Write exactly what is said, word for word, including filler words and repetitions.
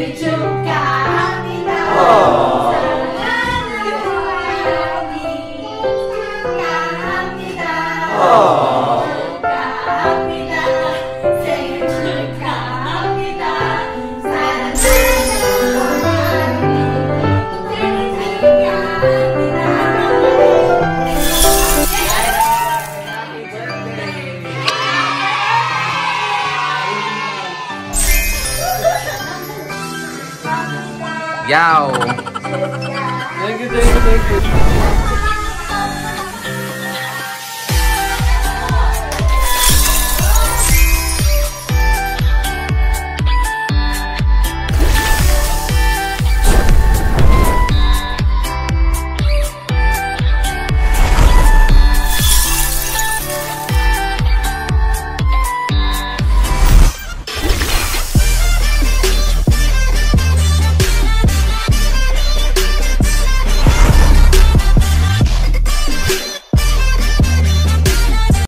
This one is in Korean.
생일 축하합니다. 어. 사랑하는 고양이 축하합니다. 어. 축하합니다. 생일 축하합니다. 사랑하는 고양이 생일 축하합니다. 야오. Thank you, thank you, thank you.